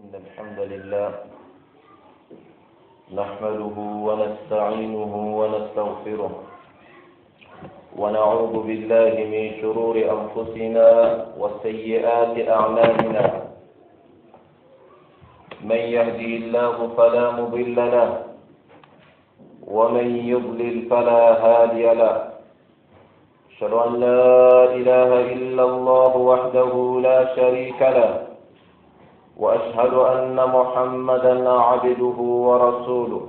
إن الحمد لله نحمده ونستعينه ونستغفره ونعوذ بالله من شرور أنفسنا وسيئات أعمالنا. من يهدي الله فلا مضل له ومن يضلل فلا هادي له. أشهد أن لا إله إلا الله وحده لا شريك له وأشهد أن محمدا عبده ورسوله.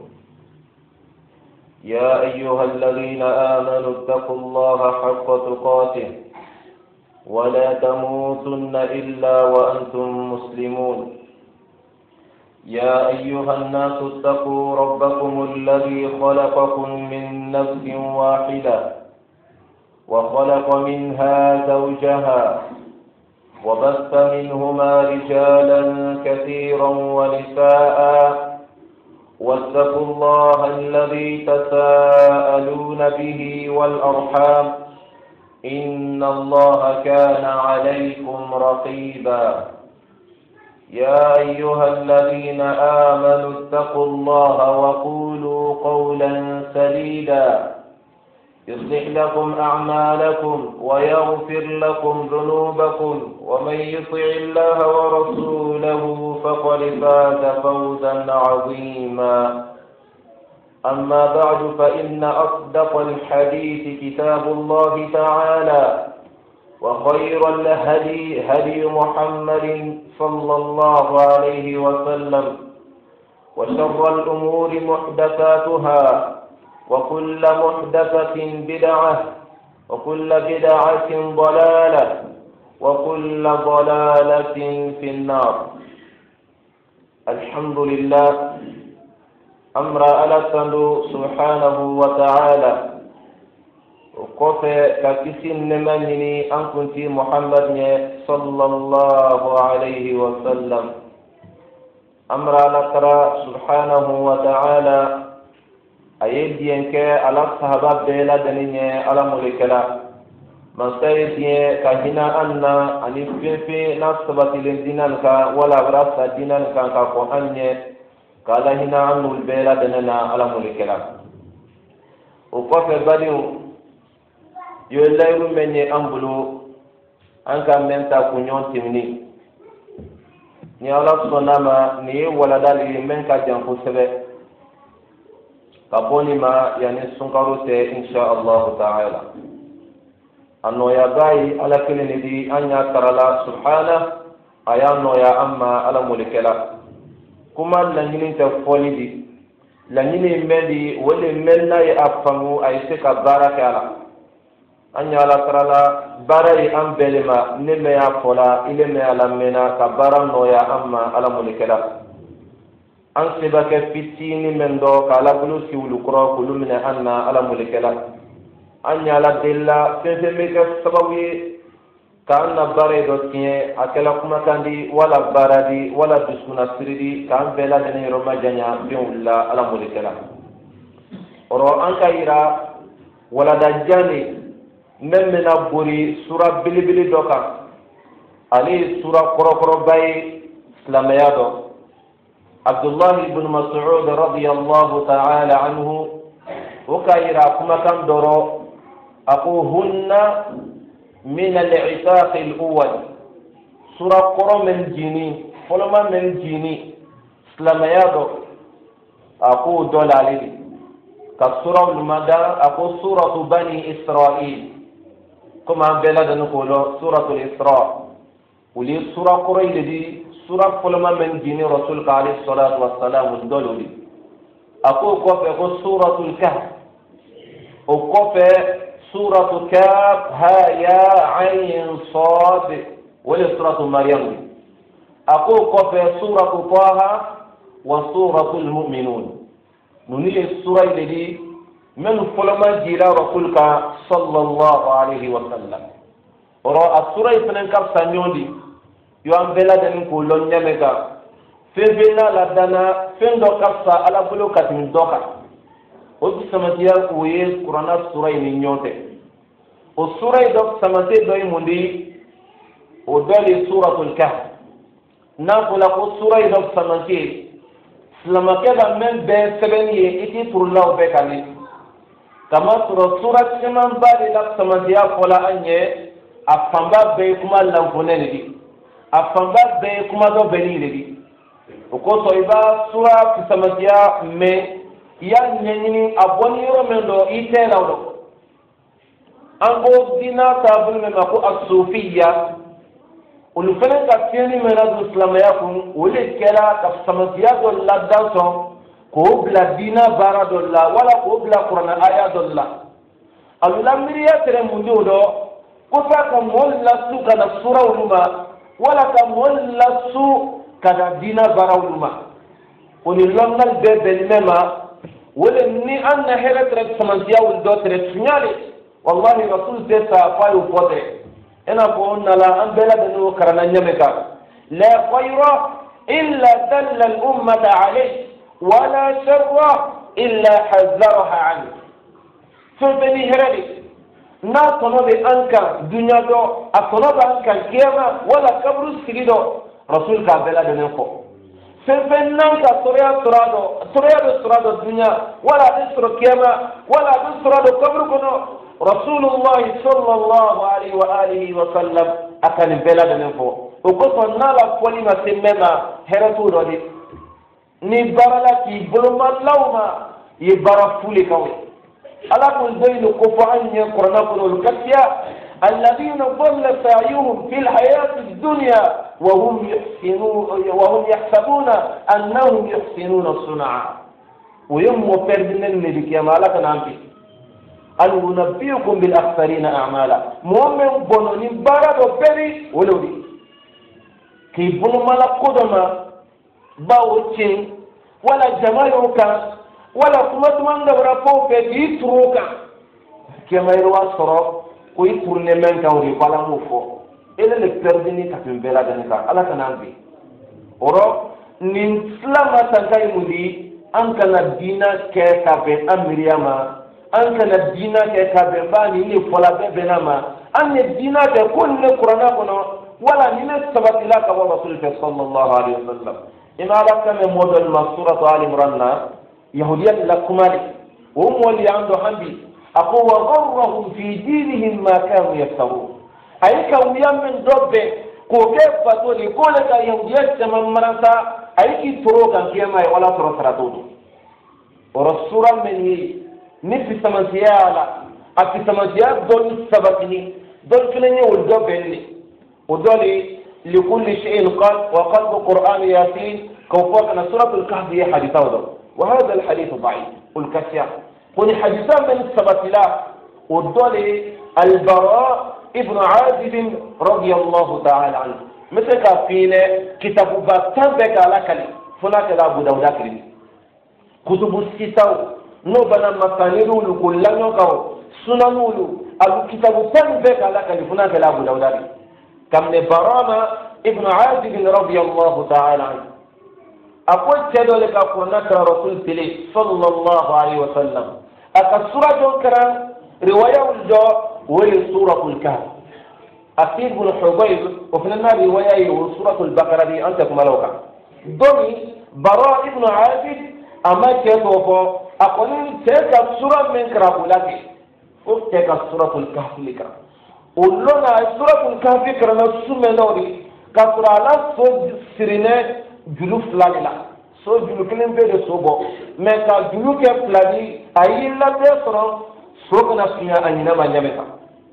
يا أيها الذين آمنوا اتقوا الله حق تقاته ولا تموتن إلا وأنتم مسلمون. يا أيها الناس اتقوا ربكم الذي خلقكم من نفس واحدة وخلق منها زوجها وبث منهما رجالا كثيرا ونساء واتقوا الله الذي تساءلون به والأرحام إن الله كان عليكم رقيبا. يا أيها الذين آمنوا اتقوا الله وقولوا قولا سديدا يصلح لكم أعمالكم ويغفر لكم ذنوبكم ومن يطع الله ورسوله فقد فاز فوزا عظيما. أما بعد فإن أصدق الحديث كتاب الله تعالى وخير الهدي هدي محمد صلى الله عليه وسلم وشر الأمور محدثاتها وكل محدثة بدعة وكل بدعة ضلالة وكل ضلالة في النار. الحمد لله أمر ألسند سبحانه وتعالى وقف ككسين نمني أن كنت محمد صلى الله عليه وسلم. أمر ألسند سبحانه وتعالى ayediyenke ala sahaba bela daninye ala mulekala masayediye kahina anna ani fefe na sabatilen dinan ka wala brasa dinan ka ko anye kala hina anul bela danana ala mulekala o ko fe badiu yo layru menye ambulu anka menta kunyon timni ni ala sonama ni wala dali menka janko sebe kaboni ma yani sunkaru te insha Allah ta'ala anno ya gai ala keleni di anya tarala subhana ayano ya amma ala mulikela kuma langini ta folidi langini medi wole menna ya afamu ay se ka baraka ala anya ala tarala barai ambelema neme ya fola ile me ala mena ka barano ya amma ala mulikela an seba ke fitini men do kala bulu siwulu kuro kulu mine anna ala mulikela an yala dilla fefe me ke sabawi ka anna bare do tiye akela kuma kandi wala baradi wala duskuna siridi ka an bela dene roma janya biulla ala mulikela oro an kayira wala dajjani memmena buri sura bilibili doka ali sura koro bay islamaya do عبد الله بن مسعود رضي الله تعالى عنه وكايرا كما كان درو أقوهن من العتاق الأول سورة قرى من جيني فلما من جيني سلام يادو أقو دولالي كسورة المدى أقو سورة بني إسرائيل كما بلاد نقول سورة الإسراء ولي سورة قرى الذي سورة فلما من جيني رسول عليه الصلاة والسلام الدولي أقول كفى سورة الكهف وكفى سورة كاف ها يا عين صاد ولي سورة مريم أقول كفى سورة طه وسورة المؤمنون نني السورة التي من فلما جيلا رسولك صلى الله عليه وسلم ورأى السورة فننكر سنيولي yo an bela danin ko lon nyamega febena la dana fendo kapsa ala bulo katin doka o samatiya ko ye qur'ana sura ni nyote o sura do samate do mundi o dali suratul kahf نقول لك سورة إذا سمعتي سلما كذا من بين سبعين إتي ترولا وبكالي كما سورة سمان بعد لا سمعتيا فلا أني أفهمها بكما لنفونني أفهمها بكما دو بنيلي وكو إذا سورة سمعتيا من يعني أبوني يومين دو إتلا ودو أنكو دينا تابل من مكو الصوفية ولفنا كثيرا من الإسلام يكون ولكلا كسمسيا دولا دانسون كوبلا دينا بارا دولا ولا كوبلا قرآن آية دولا الأمرية ترى موجودة كوسا كمولا سو كنا سورة ولما ولا كمولا سو كنا دينا بارا ولما وللمنا البيت المما ولني أن هلا ترى سمسيا ولدو ترى سنيالي والله رسول تسا فايو فوتي أنا قلنا لا أنبلا بنو كرنا نمكا لا خير إلا دل الأمة عليه ولا شر إلا حذرها عنه فبني هرلي نا تنوب أنك دنيا دو أتنوب أنك كيما ولا كبر سيدو رسول كابلا بنوكو فبنانك تريا بسرادو الدنيا ولا بسر كيما ولا بسرادو كبر كنو رسول الله صلى الله عليه وآله وسلم أكن بلاد نفو وقصة نالا فولي ما سمما هرتو ردي نبارلا كي بلما لوما يبارا فولي كوي ألا كل بين كفعان يقرنا كنو الكتيا الذين ضل سعيهم في الحياة الدنيا وهم يحسبون أنهم يحسنون الصنعاء ويوم مفردين النبي كما لك نعمل أن ننبئكم بالأخسرين أعمالا مؤمن بنوني بارد وبري ولودي كي بنو مالا قدما باوتين ولا جمالوكا ولا قوة من دبرا فوق يتروكا كما يروى صرف كوي تورني من كوري فلا موفو إلا لكتردني كفين بلا دنكا ألا تنامبي ورو ننسلما تنكاي مدي أنك ندينا كيكا أمرياما أنك الدينا كابنباني ني فلا بينما أن الدينا كل قرآن كنا ولا نسبت إلى كما رسول صلى الله عليه وسلم إن على كم موديل مسورة آل عمران يهودية لكمالي وهم اللي عنده حبي أقول وغرهم في دينهم ما كانوا يفترون أي كم يمن ربه كوكب فتولي كل يهودية من مرتا أي كي تروكا كيما ولا ترسرتون ورسول من نفي سمسيالا أكي سمسيال دول سبتني دول كلني والدول بيني ودولي لكل شيء قال وقلب القرآن ياسين كوفاقنا سورة الكهف هي حديثة وهذا الحديث ضعيف والكسيا قل حديثا من السبتلا ودولي البراء ابن عازب رضي الله تعالى عنه مثل كافين كتاب باتان بك على كلي فناك لا أبو داود أكرمي كتب الستاو no bana masaniru lu kullanyo kaw sunanulu alu kitabu tan be kala kalifuna kala abu dawdari kam ne barama ibn azib radiyallahu ta'ala anhu akwai tedo le ka ko nakra rasul sallallahu alaihi wasallam aka sura jokra riwaya uljo wali suratul kahf akid ibn hudayr wa filna riwaya suratul baqara bi antakum malawka domi bara ibn azib ama keto أقول تلك السورة من كرابولاتي تلك السورة الكهف لك ولنا السورة الكهف كرنا سومة نوري كسر على صوت سرنا جلوف لاجلا صوت جلوف كلام بيد صوبه ما كجلوف كفلاني أيلا تسرع صوت نسيا أنينا ما نجمعها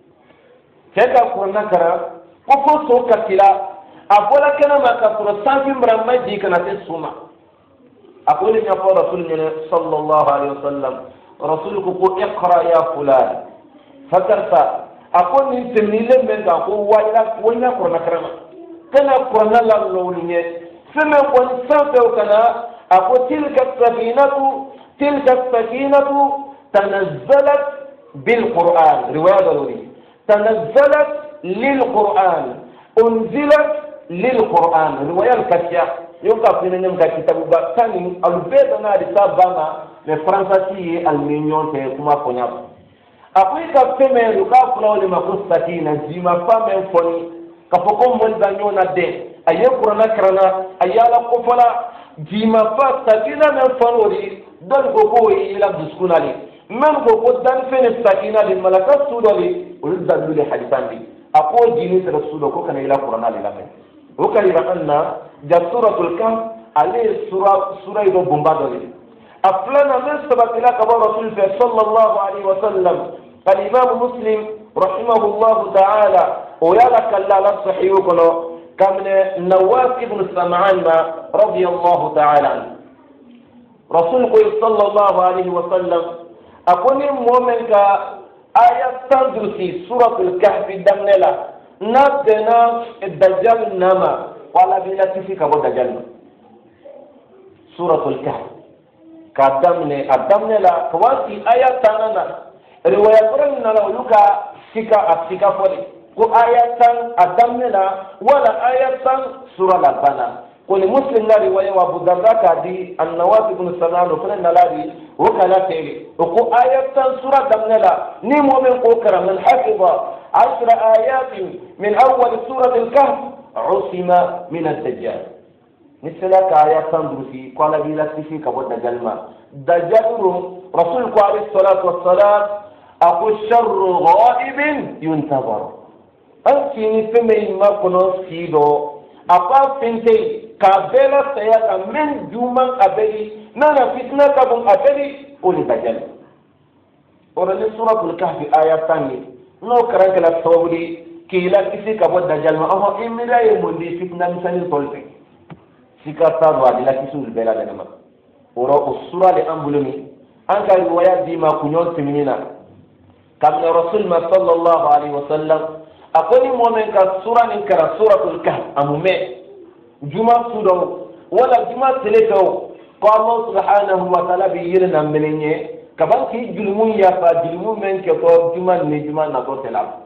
تلك القرآن كرا كفو صوت كتلا أقول كنا ما كسر سامي مرمى دي كنا تسوما أقول يا رسول صلى الله عليه وسلم رسولك قل اقرأ يا فلان فكرت أقول من تميل من أقول ويا قرنا كرما كنا قرنا لا لولية فما قل سافر كنا أقول تلك السكينة تنزلت بالقرآن رواية لولي تنزلت للقرآن أنزلت للقرآن رواية الكتيا يوم كافين يوم كتابو باتاني البيت أنا رسالة لفرنسا تي المليون تكما كونيا أقول كافين من يوكا فلان لما كوستاتي نزيما فامن فوني كفوكم من دانيونا ده aye qur'ana karana ayala ko fala jima fa sakina men fanori dan ko ko ila duskunali men ko dan fene sakina lil malakat sudali ulda dul hadithandi ako jini rasulo ko kana ila qur'ana lil amen o kali anna jasuratul kahf ale sura ido bombadoli aflana min sabatila kaba rasul sallallahu alaihi wasallam al-imam muslim rahimahullah ta'ala ويلا كلا لا صحيح كله كمن نواس ابن سمعان رضي الله تعالى عنه رسول صلى الله عليه وسلم أقول مؤمن آية تندرسي سورة الكهف دمنا نبدنا الدجال نما ولا بلا تفيك أبو دجال سورة الكهف كدمنا لا كواسي آية تنانا رواية قرنا لو يكا سكا فولي ko ayatan adamna wala ayatan sura al-bana ko ni muslim na riwaya wa Abu Darda kadi an-Nawas ibn Sanan fa nalari wa kala tele ko ayatan sura adamna ni mu'min ko karam man hafiza 10 ayat min awwal surah al-kahf usima min ad-dajjal nisla ka ayatan dusi ko la bila sifi ka bodda galma dajjal rasul ko alayhi salatu wassalam aqu sharru ghaibin yuntazar anti ni feme ma kono sido apa finte ka bela saya ka men juma abeli nana fitna ka bun abeli oli bajal ora ni suratul kahfi ayatani no karanga la sawri kila kisi ka bod dajal ma ho imira ye mundi fitna misani tolfe sikata wa dila kisul bela dana ma ora usura li ambulumi anga riwaya di ma kunyon timinina kabla rasul ma sallallahu alaihi wasallam akoni momen ka sura nin kara suratul kahf amume juma sudo wala juma teleto ko Allah subhanahu wa ta'ala bi yirna melenye kaban ki julmun ya fa julmun men ke to juma ni juma na ko telam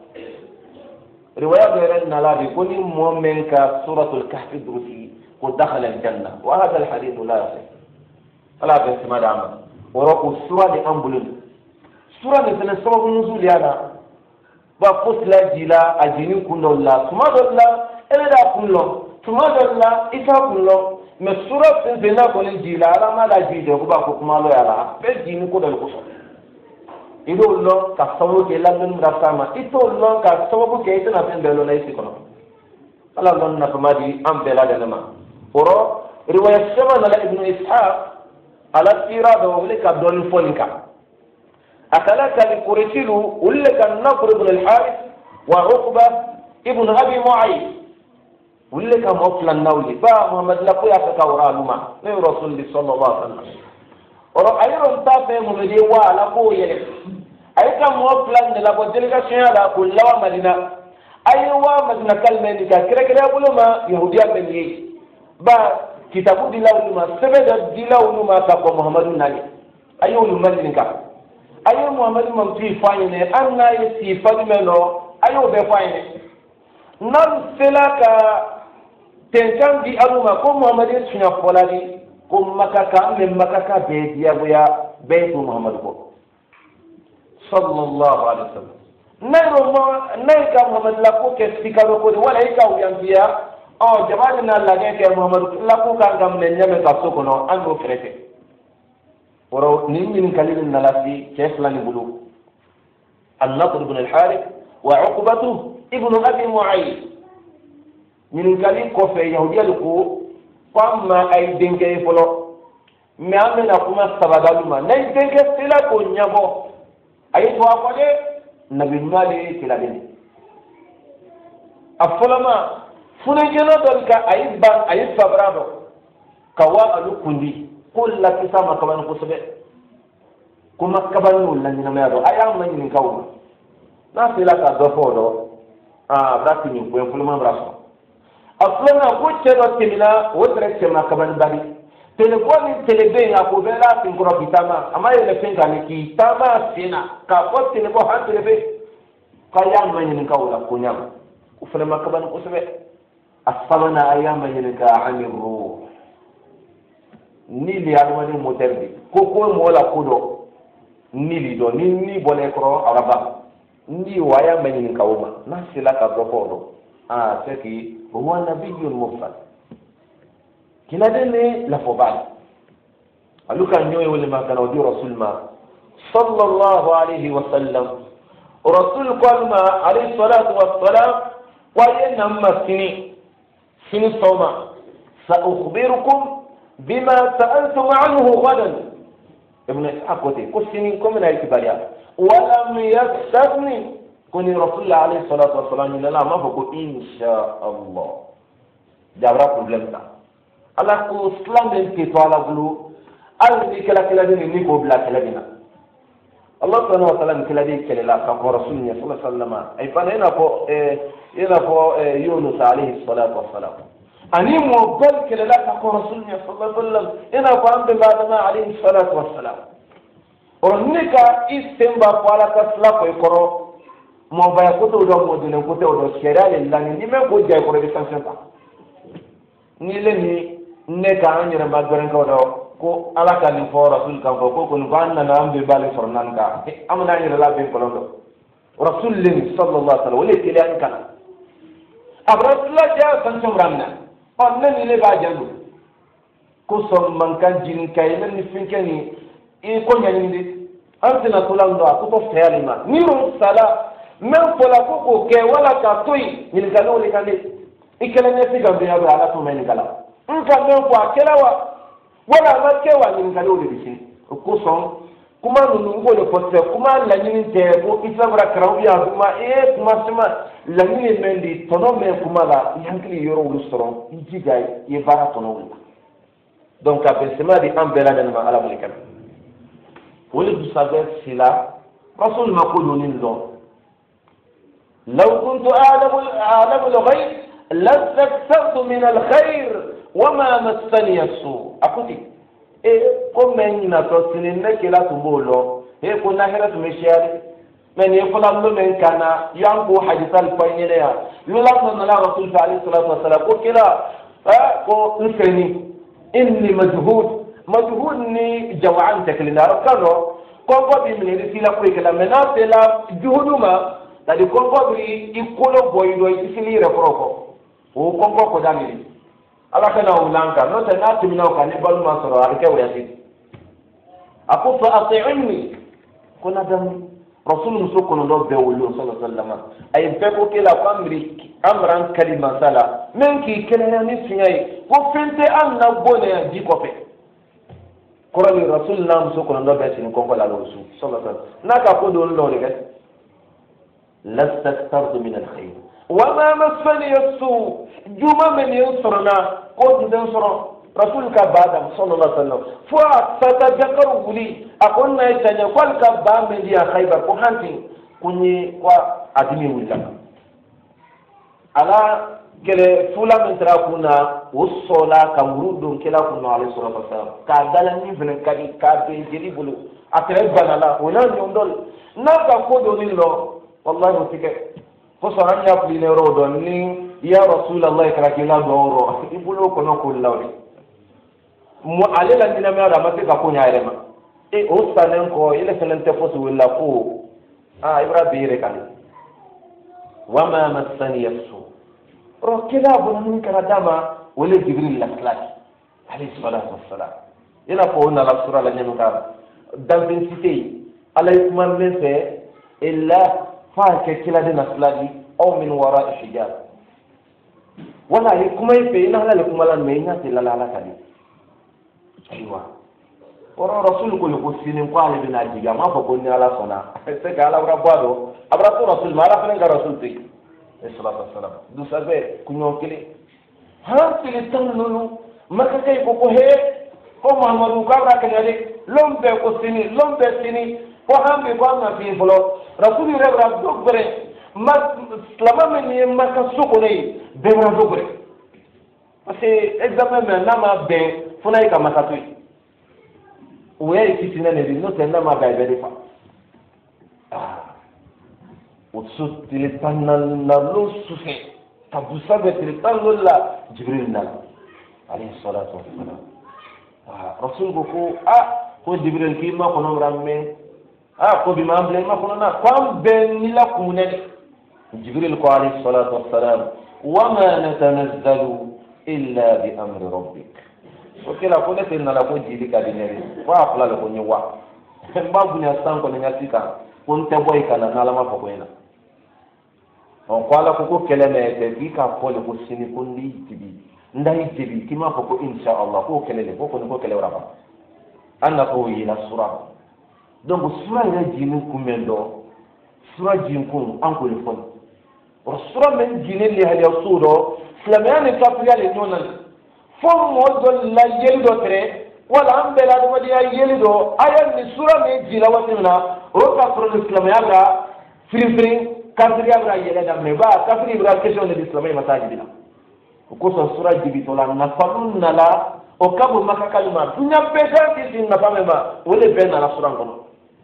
riwaya gairan nala bi koni momen ka suratul kahf durusi ko dakhala al janna wa hadha al hadith la yasih ala bi madama wa sura li ambulun sura ni tana sababu nuzul yana ba posla jila ajini kunolla tumadolla eleda kunlo tumadolla isa kunlo me sura bena ko jila ala mala jide ko ba ko kuma lo yala be jini ko dal ko so ido lo ka sawo ke la men rasama ito lo ka sawo ke ita na fen belo na isi kono ala lon na famadi am bela de nama oro riwaya shama na ibn ishaq ala sira do wala ka don folinka أكلك لقريشيل ولك النضر بن الحارث وعقبة ابن أبي معيط ولك مطل النولي محمد لقوا يتكورا لما من رسول الله صلى الله عليه وسلم ورأيهم تافه ملدي وعلقوا يلك أيك مطل نلقوا تلك شيئا كل ومدينة أيوا مدينة كلمة كرة كرة يقولوا ما يهودية من يي با كتابو دلاو لما سبب دلاو لما تقوى محمد النبي أيوا المدينة ayo muhammad mam ti fayne anna yi fadi melo ayo be fayne nan selaka tenkan di aluma ko muhammad sunya folali ko makaka men makaka be dia boya be to muhammad ko sallallahu alaihi wasallam nay ka muhammad la ko ke sikaro ko wala ka uyambiya o jama'a na la ke muhammad la ko ka gam ne nyame ka sokono ando krete ورو نين كلمة نلاسي كيف لا نقوله النضر بن الحارث وعقبته ابن أبي معيط من كلمة كوفي يهودية لكو فما أي دينك يفلو ما من أقوم استبدالما نين دينك سلا كونيابو أي توافق نبي مالي كلا دين أفلما فنجنا ذلك أي سبرادو كوا ألو كندي كل كسا ما كمان كسبة كم كمان ولا نينا ما يدو أيام ما ينين كوما ناسيلا كذافورو براتي نيوم فلما براسو أصلاً أقول شيء تملا وترك شيء ما كمان باري تلفون تلفين أقول بلا تنكرو كتاما أما يلفين كاني كتاما سينا كأقول تلفون هان تلفين كأيام ما ينين كولا كونيام وفلما كمان كسبة أصلاً أيام ما ينين كعامل روح nili adamani moterbi koko mola kudo nili do ni bole kro araba ndi waya manyini kawuma na sila ka gofodo seki هو نبي مرسل كلا دني لفوبال ألوك أن يوي ولما كان ودي رسول ما صلى الله عليه وسلم ورسول قال ما عليه الصلاة والسلام وإنما سني صوما سأخبركم بما سألتم عنه غدا ابن أخوتي كسني كم نايت بريا ولم يستثني كوني رسول الله عليه الصلاة والسلام لا ما فوق إن شاء الله جابرا problem تا الله كو إسلام لنتي طالا بلو أل كلا كلا دين نيكو بلا كلا دينا الله سبحانه وتعالى كلا دين كلا لا كفر رسول الله صلى الله عليه وسلم أي فانا فو يونس عليه الصلاة والسلام أني موبل كلا لا كفر رسول الله صلى الله عليه وسلم أنا فان بلادنا عليه الصلاة والسلام ورنيكا إستنبا فالا كسلا كيكرو موبايل كتو دو مودين كتو دو شريعة لله نيمة بوجاي كوري بسانسنتا نيلني نكا أنير مادرن كودو ko ala ka ni fo rasul kan ko ko kun banna na ambe bale fornan ka amna ni la be kolondo rasul sallallahu alaihi wasallam wala tilan kana abratla ja san somramna onna ni le ba jandu ko som man kan jin kay men ni finkani e ko nyani ndi antina tulando ko to fayalima ni ro sala men fola ko ke wala ka toy ni galo le kande ikela ne fi gambe ya ala to men gala nka men ko akela wa wala ma kewa ni ngalo le bisin ko son kuma nunu ngole pote kuma la nyini te ko isabra krawbiya kuma kuma sima la nyini mendi tono me kuma la yankli yoro wulu soron ijigay ye bara tono wulu donc abe sima di ambela dan ma ala mulikam wala du sabe sila rasul ma ko yonin do law kuntu a'lamu al-ghayb lastaktartu min al-khair وما مسني السوء أكوتي كم من نتصلين نكلا تبولو كنا هنا تمشياري من يقول الله من كان ينقو حديث الفين لها يقول الله رسول الله عليه الصلاة والسلام كلا نسني إني مجهود ني جوعان تكلنا كانوا كم قبل من رسالة كلا من أصلا جهودما تدي كم قبل يقولوا بويدو يسيلي رفروكو وكم قبل كدامي ala kana ulanka no ta nati mina ka ne balu ma soro arke wa yasi aku fa ati'ni kuna dam rasul musuko no be wulu sallallahu alaihi wasallam ay be ko kila ko amran kalima sala men ki kala ni fiai ko fente an na bone di ko fe korani rasul na musuko no be sin ko ko la rasul sallallahu alaihi wasallam naka ko do lo le lastaktartu min alkhair وما مسني السوء جمع من ينصرنا قد ينصر رسولك بعد صلى الله عليه وسلم فتذكر لي أقولنا يتجا قالك بعد من دي خيبر كهانتي كني وأدمي ولا على كله فلا من تراكونا والصلاة كمرود كلا كنا عليه الصلاة والسلام كادلني فين كذي كذي جري بلو أتربنا لا ولا يوندل نبغى كودوني لو والله متكئ فصارن يا بلين رودوني يا رسول الله كراكيلا دورو يقولوا كنا كلهم مو على لنا ما رأى ما تكون يعلم أوستانن كو إلى سنن تفوس ولا كو إبرة بيركاني وما مسني السوء ركلا بنون كردما ولا جبريل لسلاك عليه الصلاة والسلام إلى فونا لا سورة لنا نكار دمبين سيتي على اسمان من إلا فاك كلا دنا سلادي أو من وراء حجاب ولا يكما يفعل هذا لكم ولا مينا تلا لا كذي أيوة ورا رسول كل قصين قال بنا جيجا ما فكوني على صنع سكال أبرا بادو أبرا تو رسول ما رافن كرا رسول تي الصلاة والسلام دوسابة كنيو كلي ها كلي تنلو ما كذي بكوه هو محمد وكابرا كنيادي لم بكوسيني لم بسيني وهم بقام في فلو رسول الله دوغري ما لما من ما كسوكوني بما دوغري parce examen mais na ma ben funa ka makatui uwe kitina ne no tenda ma ga bele fa utsu tilipana na lo sufe tabusa be tilipana la jibril na alayhi salatu wassalam rasul ko jibril ki ma kono ramme ko bi ma amble ma kono na kwam ben ni la kumune jibril ko alayhi salatu wassalam وما نتنزل إلا بأمر ربك وكلا كنا تنا لا كوجي لك دينيري وأقول لك نيوا بابو نيسان كنا نيسيكا كنت بوي كنا نالما فكوينا وقال كوكو كلمة تبيكا فول كوسيني كندي تبي ndai تبي كما فكو إن شاء الله كو كلمة كو كلمة رابا أنا كوي لا سورة donc sura yɛrɛ jinin kunbɛn dɔ sura jinkun an k'o de fɔ o sura min jinin lehaliya so dɔ silamɛya ni kafiriya de ɲɔgɔn na fo mɔgɔ dɔ la yeli dɔ tɛrɛ wala an bɛɛ la adamadenya yeli dɔ a ye nin sura min jira waati min na o ka sɔrɔ ni silamɛya ka firinfirin kafiriya bɛ ka yɛlɛ daminɛ ba kafiri bɛ ka question de di silamɛ ma taa jibi la o kosɔn sura jibitɔ la nafalu nana o ka bon maka kalima dunya bɛɛ kan kisi nafa min ma o de bɛɛ nana sura kɔnɔ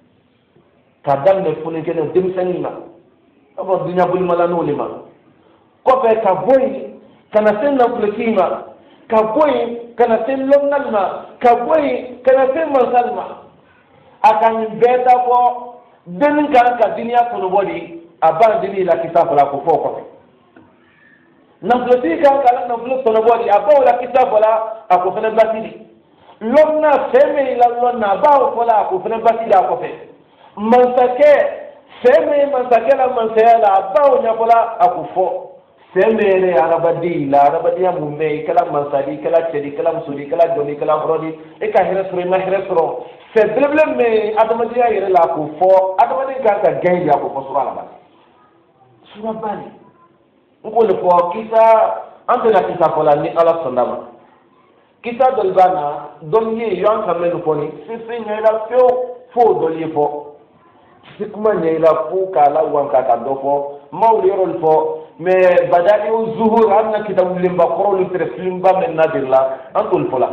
ka daminɛ foni kɛnɛ denmisɛnnin ma ka bɔ dunya bolimala n'o de ma kɔfɛ ka bɔ yen ka na se nafolotigi ma ka bɔ yen ka na se lɔngali ma ka bɔ yen ka na se mansali ma a ka nin bɛɛ ta fɔ denni kan ka duniya kɔnɔbɔ de a b'a deni la kisa fɔla ko fɔ o kɔfɛ nafolotigi kan ka nafolo kɔnɔbɔ de a b'o la kisa fɔla a ko fɛnɛ basi de lɔnna fɛn min la lɔnna a b'o fɔla a ko fɛnɛ basi de a kɔfɛ mansakɛ fɛn min ye mansakɛ la mansaya la a b'o ɲɛfɔla a ko fɔ fɛn min yɛrɛ ye adamaden la adamadenya mun bɛ i kɛra mansa di i kɛra cɛ di i kɛra muso di i kɛra jɔn di i kɛra hɔrɔn di e ka hɛrɛ sɔrɔ i ma hɛrɛ sɔrɔ fɛn belebele min ye adamadenya yɛrɛ la a ko fɔ adamaden kan ka gɛn de a ko fɔ sura la bani sura bani n k'o de fɔ kisa an tɛna kisa fɔ la ni ala sɔnna ma kisa dɔ b'a na dɔnni ye y'an ka mɛn fɔ ni sisi ɲɛna fiyewu fo dɔli ye fɔ si kuma ɲɛna fo k'a la wanka ka dɔ fɔ maaw de yɔrɔ fɔ mais badali o zuhur an na kita wulenba kɔrɔlu tɛrɛ filimba mɛn nadir la an t'olu fɔ la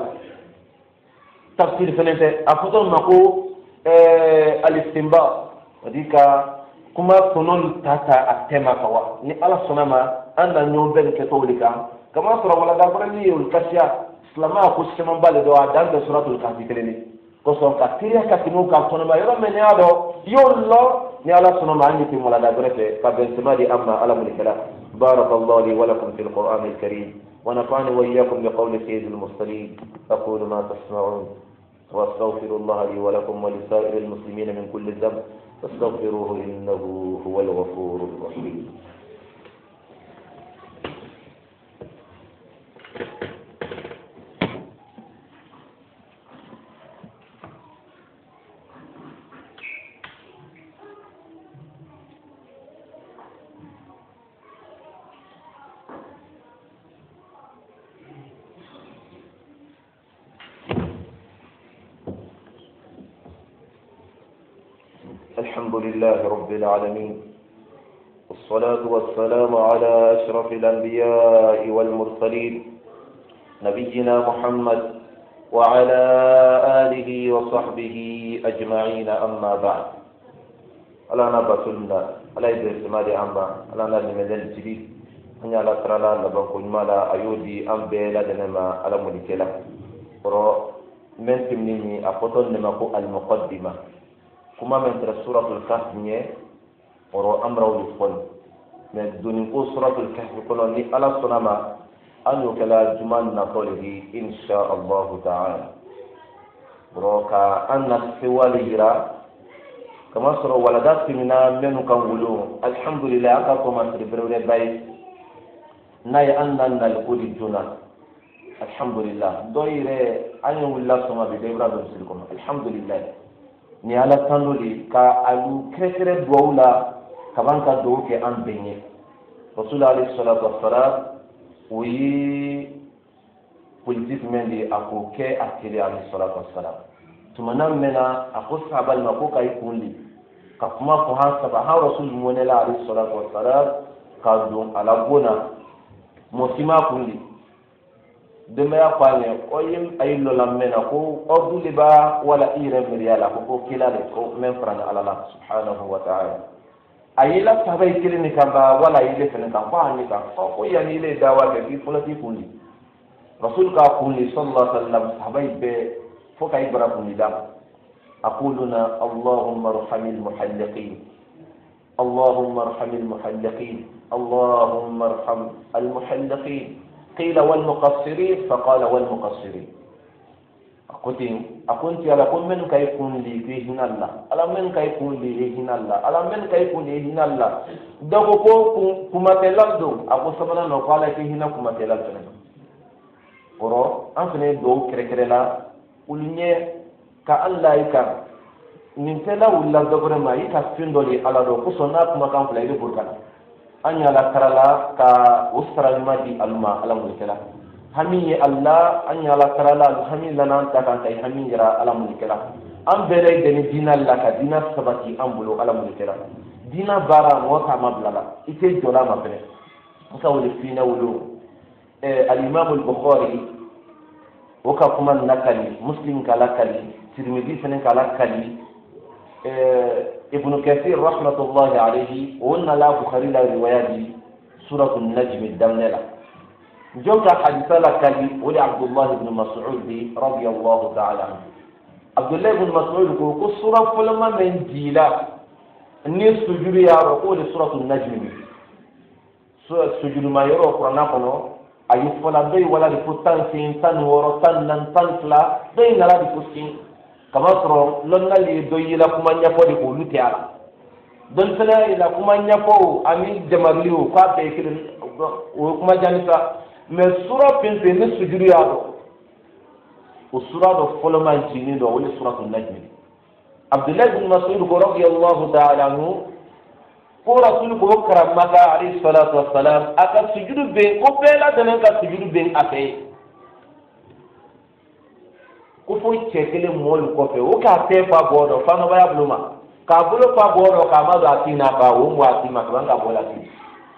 tafsir fɛnɛ tɛ a fɔtɔ ma ko alistinba c'est-à-dire ka kuma tɔnɔlu ta a tɛma kan wa ni ala sɔnna ma an na ɲɔgɔn bɛɛ kɛ tɔw de kan kama sɔrɔ wala dafara ni olu kasiya silamɛya ko caman ba de dɔn a dan tɛ suratul kahfi kelen de kosɔn ka teriya ka tɛmɛ ka tɔnɔba yɔrɔ min n'i y'a dɔn y'o lɔ ni ala sɔnna ma an ye tɛmɛ wala dabɛrɛ fɛ ka bɛnsɛma di an ma ala mun kɛra بارك الله لي ولكم في القرآن الكريم ونفعني وإياكم بقول سيد المرسلين أقول ما تسمعون وأستغفر الله لي ولكم ولسائر المسلمين من كل ذنب فاستغفروه إنه هو الغفور الرحيم الحمد لله رب العالمين والصلاة والسلام على أشرف الأنبياء والمرسلين نبينا محمد وعلى آله وصحبه أجمعين أما بعد ألا نبتلنا ألا يدرس مالي أما ألا نلمدن الجديد أن يلا ترى لا لبنكم مالا أيودي أمبي لدنما ألا ملكلا من تمنيني أفضل نمكو المقدمة كما من ترى سورة الكهف نيه ورو أمره يفعل من دون سورة الكهف يقولون لي على الصنامة أن يكلا جمال نقوله إن شاء الله تعالى وروكا أن السوى لجرا كما سورة ولدات منا منو كنقولون الحمد لله أكاكم أسر بروري باي ناي أننا نلقود الجنة الحمد لله دويري أن يقول الله سما بديبرا بمسلكم الحمد لله ni ala tandoli ka alu krekere duwawla kaban ka duwu kɛ an bɛn ye rasul alayhi salatu wassalam o ye politique min de a k'o kɛ a tele alayhi salatu wassalam tuma na mɛnna a ko sahabali ma ko ka i kun di ka kuma fɔ han saba han rasul mɔnɛla alayhi salatu wassalam ka don a la bon na mɔgɔ si ma kun di denbaya ko a ɲɛ o ye a ye lɔla mɛn na ko ɔdu de b'a wala i yɛrɛ miiriya la ko kila de ko mɛn fara ni ala la subhanahu wa ta'ala a ye la sahaba ye kelen de kan ba wala ye le fɛnɛ kan fo a ne kan ko yanni ile ye dawa kɛ k'i fɔlɔ k'i kun di rasul k'a kun di sallallahu alaihi wa sallam sahaba ye bɛɛ fo ka i bara kun di da ma aquluna allahumma arhamil muhalliqin اللهم ارحم المحلقين اللهم ارحم المحلقين قيل والمقصرين فقال والمقصرين أكنت على كل من كيكون لي فيه الله على من كيكون لي فيه الله على من كيكون لي فيه الله دعوكم كما تلالدو أبو سبحانه نقال فيه كما تلالدو ورو أنفني دو كركرلا ولنيه كالله يكر نتلا ولا دبر ما يكفيندولي على دو كسونا كما كان فلاي بركان أني على كرلا كأسرة المادي ألما على ملكلا hami Allah an yala karala hami lana ta kan kai hami jira ala mulikira an bere gani dina la ka dina sabati an bulo ala mulikira dina bara mota mablala ite jola ma fene musa wuli fina wulu al-imam al-bukhari waka kuma nakali muslim kala kali tirmidhi sanin kala kali ibn kathir rahmatullahi alayhi wa anna la bukhari la riwayati surah an-najm ad-damla جوكا حديثا لكالي ولي عبد الله بن مسعود رضي الله تعالى عنه عبد الله بن مسعود يقول سورة فلما من جيلا الناس سجود يا رقول سورة النجم سجود ما يرى قرآن كنو أي فلا بي ولا بفتان سين تان ورا تان نان تان فلا بي نلا بفتين كما ترى لنا اللي دوي لا كمان يفوت يقولوا تيارا دون سنا إلا كمان يفوت أمين جماليو كابي كده وكمان جانسا mais sura pinpe ne sujudu ya do o sura do foloma jini do wala suratul najm abdullah ibn mas'ud radiyallahu ta'ala anhu ko rasul ko karamaka alayhi salatu wassalam aka sujudu be ko bela danan ka sujudu be akai ko fo chekele mol ko fe o ka te fa bodo fa no baya bluma ka bulo fa bodo ka ma do atina ka o mo atima ka nga bola ti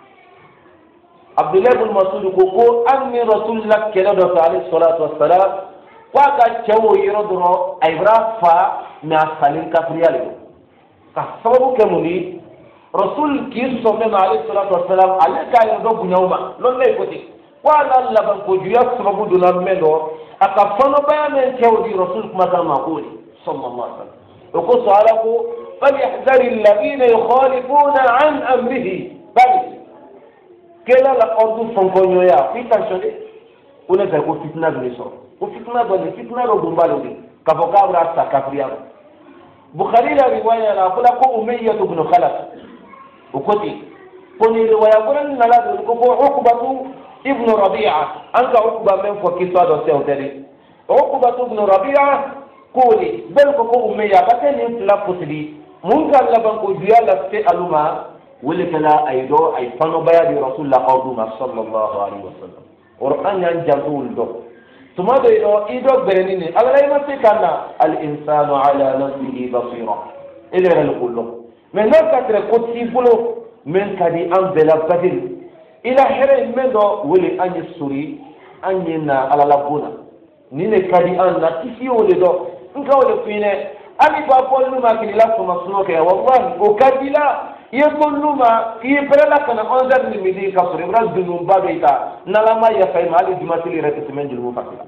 Abdullah ibn Mas'ud ko anni rasulullah kelado alayhi salatu wassalam wa ka chawo yirodro aybra fa na salin kafriyale ka sababu kemuni rasul ki somme alayhi salatu wassalam alaka yodo bunyawma lon lay koti wala laban ko juya sababu dunan melo aka fono bayamen chawo di rasul kuma kama quli sallallahu alaihi wasallam ko sala ko falyahdhar alladhina yukhalifuna an amrihi bal kela la ordu fonkonyo ya fitanshode una za ko fitna gniso ko fitna bani fitna ro gumbalo ni kafokabra sa kafriya bukhari la riwaya la kula ko umayyah ibn khalaf ukoti poni riwaya kuran nala ko uqbatu ibn rabi'a anka uqba men fo kiswa do sewteri uqbatu ibn rabi'a kuli bel ko umayyah bateni fla fusli mun kan laban ko diyala fe aluma ولكلا أيدو أي فنو بيا رسول الله قوم صلى الله عليه وسلم قرآن ينجزول دو ثم إيدو برنيني ألا ما تكنا الإنسان على نفسه بصيرة إلى الكل من نفسك قدسي بلو من كدي أن بلا بدل إلى حين من دو ولي أن يسوري أن ينا على لبونا نين كدي أن نتيسي ولي دو إنك ولي فينا أمي بقول ما كني لا تمسنوك يا والله وكدي لا يقولوا يبرلا كان أنزل من مدين كسر يبرز دنوم بابيتا نلما يفهم على جماعة اللي من جلوم فكلا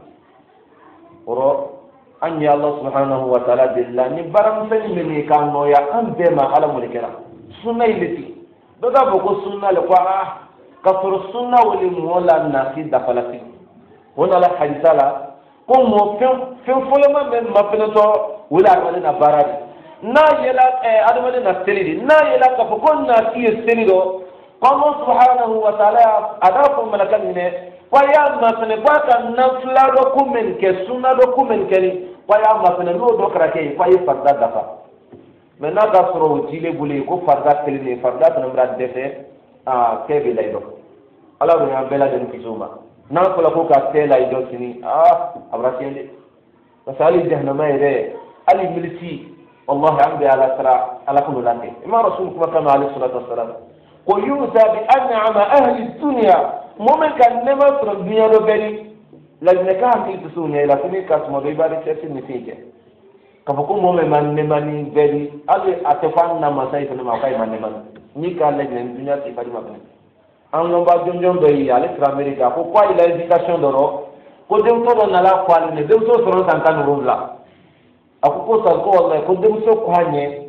ورو أن الله سبحانه وتعالى دلنا نبرم سن من كان نويا أن بما على ملكنا سنة التي بدا بقول سنة لقوا كسر السنة والمولا الناس دخلتي هنا لا حديث لا كم في فلما من مفنته ولا علينا بارد na yela adamade na selidi na yela ka fokon na tiye selido Allah subhanahu wa ta'ala adafu malakan ne waya masane baka na flado kumen ke sunna do kumen keni waya masane no do krake waya farda dafa mena da soro jile bule ko farda kelini farda tan mrad defe kebe laydo ala do ya bela den kizuma na ko la ko ka tela ido sini abrasiende wasali jahannama ire ali milisi والله عندي على ترى على كل ذلك ما رسولكم كما عليه الصلاة والسلام ويؤتى بأنعم أهل الدنيا مؤمن كان نما في الدنيا لبني لأن كان في الدنيا إلى فني كاسم بيبالي تأثير نتيجة كفكم مؤمن من نماني بني ألي أتفان نما سايف نما كاي من نمان نيكا لجن الدنيا تفادي ما بني أنا لما جم بي على ترى أمريكا كوكا إلى إدكاشن دورو كودم تورو نلا فالين دم تورو سرون سانتان رولا akuko sarko wallahi ko dem so kwanye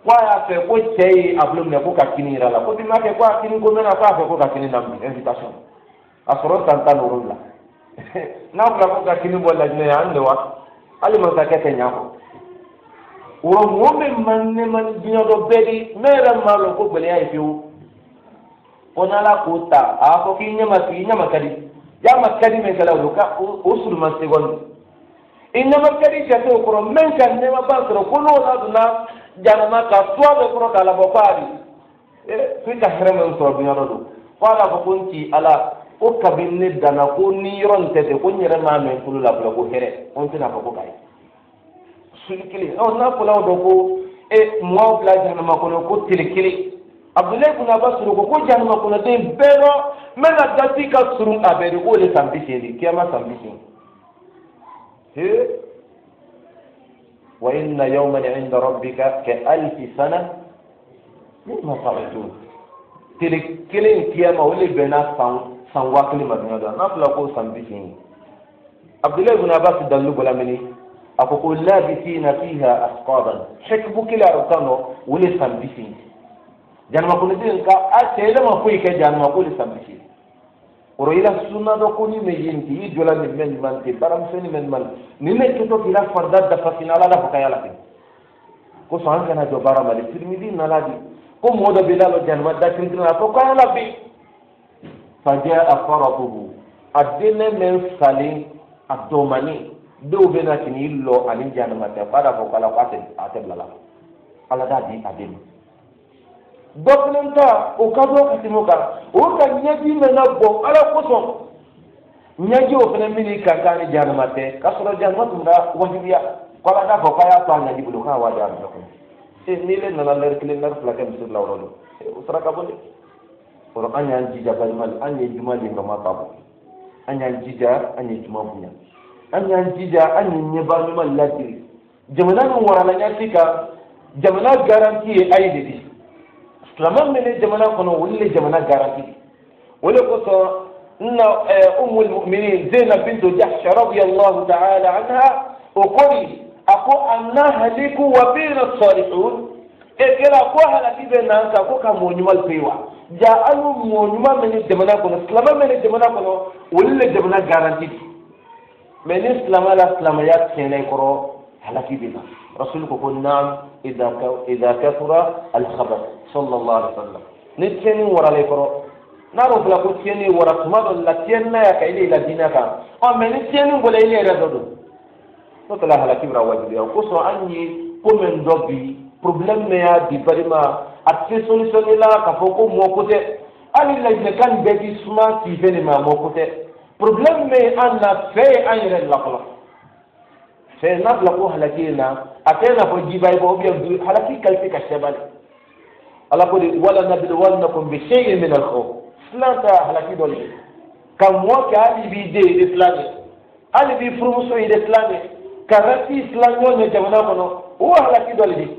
kwa ya fe ko chei ablum ne ko ka kini rala ko bi ma ke kwa kini ko mena kwa fe ko ka kini nam invitation asoro tanta nurulla na ko ka kini bolla ne ande wa ali man ka ke nyako wo mo me man ne man dinyo do bedi mera malo ko bele ay fiu onala ko ta a ko ki nyama kadi jama kadi me kala ruka usul man segon inama kadi jato ko men kan ne ma ba ko no la duna janama ka tuwaɓe koro kala bo paari fi ka heremen to biñoɗo ɗum wala ko kunti ala o kabinne dana ko nirontete ko ñerema men fulula fula ko here on tina ko ko kay suli kili o na fulaw ɗo ko e mowa fula janama kono ko tili kili abdoulaye buna ba suru ko janama kono de ɓeɗo mena dati ka surum aɓeede ko le sambisedi kiyama sambisini وإن يوما عند ربك كألف سنة مما تعدون تلك كلين كيما ولي بنا سانوا كلمة بنا نفلا كو سامبيسين عبد الله بن عباس دلو بلا مني أقول لابسين فيها أحقابا حكبوا كلا ركانو ولي سامبيسين جانما كنا دين كا أشياء ما كوي كجانما كولي سامبيسين وريلا سنة دكوني ميجنتي جولا من من تبارم سني من من نيمة كتو كلا فردا دفعنا لا دفعيا لكن كو سان كنا جو بارا مالي ترمذي نلادي كو مودا بلال جنوا دا كنتنا تو كان لبي فجاء فرطه الدين من سالين الدوماني دو بنا كني لو على جنوا تفارا فقالا قاتل أتبلا على دادي أدين dokunenta o kado katimoka o ka nyaji mena bo ala koso nyaji o fene mini kankani janamate kasoro janamatu da wajibiya kala da ko kaya to nyaji bulu ka wada ko e nile nana ler kile ler flake misir lawrolo usra ka bonde oro anya jija balmal anya juma li ngama tabu anya jija anya juma bunya anya jija anya nyeba nyuma latiri jamana no wara la nyatika jamana garantie aidedi Selamat mene jamana kono wille jamana garanti wala ko so inna ummul mu'minin Zainab bint Jahsh radiyallahu ta'ala anha uquli ako anna haliku wa bina salihun e kala ko halati be nan ka ko ka monyumal pewa ja anu monyuma mene jamana kono selamat mene jamana kono wille jamana garanti mene selama ya kene koro halati be nan rasul ko na'am idha kathura al-khabath sallallahu alaihi wasallam ni tieni wara le koro naro bla ko tieni wara tuma do la tienna ya ka ile la dinaka o me ni tieni ngole ile ra do to tala hala kibra wajibi ko so anyi ko men dobi problem me ya di barima atti solution ila ka foko mo kote ani la ne kan be di suma ti fene ma mo kote problem me anna fe ayre la kala fe na bla ko hala kina atena ko jibay bo bi halaki kalti ka shabal ala ko wala nabluwannakum bi shay'in min al-khawf slanta halaki dole kam mo ka ali bi de islam ali bi furmuso ide islam karati islam no jamana kono o halaki dole di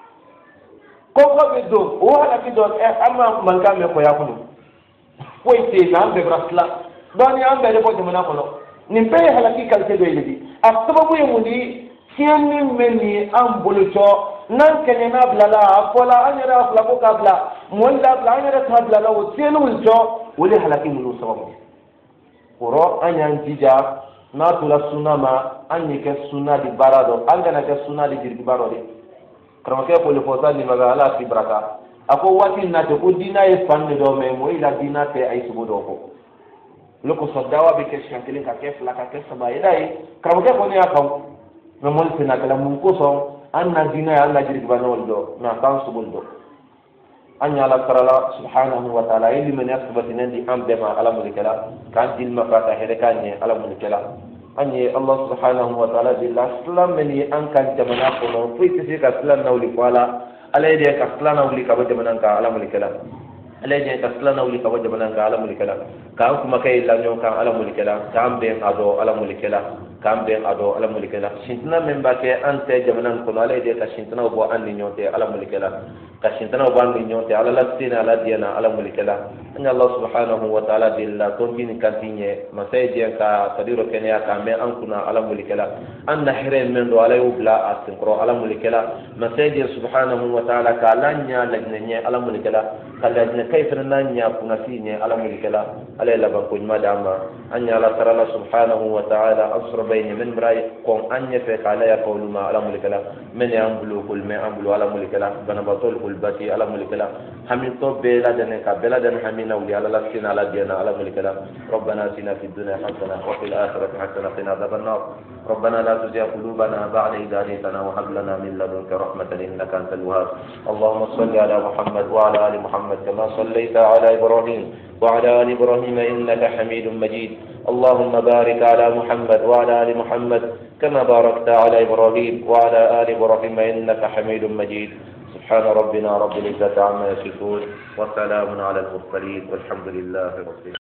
ko be do o halaki dole amma man ka me ko yakuno poite na ambe brasla doni ambe le ko jamana kono nimpe halaki kalte do ile asababu yemudi tienni meni ambulucho nan kene na blala fola anyara fla ko kabla molla bla anyara tabla o tienu ulcho wali halaki mulu sababu oro anyan jija na tula sunama anyi ke sunna di barado angana ke sunna di jirgi barode kama ke ko le fosa ni maga ala fi braka ako wati na to ko dina e fanne do me mo ila dina te ay subodo ko loko sodawa be ke shankelen ka ke fla ka ke sama idai kama ke ko ni akaw no mol fina kala mun ko so anna dina ya Allah jirgi banol do na kan subul do anya Allah tarala subhanahu wa ta'ala ili man yasbati nandi ambe ma ala mulikala kan dil mafata hele kanye ala mulikala anye Allah subhanahu wa ta'ala billah islam meni an kan jamana ko no fi tisi ka islam na uli wala ala ide ka islam na uli ka jamana ka ala mulikala alaje ka slana wuli ka wajaba nan ga ala mulikala ka kuma kai la nyon kan ala mulikala ka ambe ado ala mulikala ka ambe ado ala mulikala shintana memba ke ante jamanan ko alaje ka shintana bo andi nyote ala mulikala ka shintana bo andi nyote ala lastina ala diana ala mulikala anya allah subhanahu wa ta'ala billa to bin kantinye masaje ka tadiro kenya ka me an kuna ala mulikala anna hire men do ala ubla asinkro ala mulikala masaje subhanahu wa ta'ala ka lanya lagnenye ala mulikala kala كيف ننيا كنفيني على ملكلا على لبكون مداما أن على ترى الله سبحانه وتعالى أصر بين من براي قوم أن يفك على يقول ما على ملكلا من ينبلو كل ما ينبلو على ملكلا بنبطل كل باتي على ملكلا حمين طب بلادنا كبلادنا حمين أولي على لسنا على دينا على ملكلا ربنا آتنا في الدنيا حسنة وفي الآخرة حسنة قنا عذاب النار ربنا لا تزغ قلوبنا بعد إذ هديتنا وهب لنا من لدنك رحمة إنك أنت الوهاب اللهم صل على محمد وعلى آل محمد كما صليت على إبراهيم وعلى آل إبراهيم إنك حميد مجيد اللهم بارك على محمد وعلى آل محمد كما باركت على إبراهيم وعلى آل إبراهيم إنك حميد مجيد سبحان ربنا رب العزة عما يصفون وسلام على المرسلين والحمد لله رب العالمين.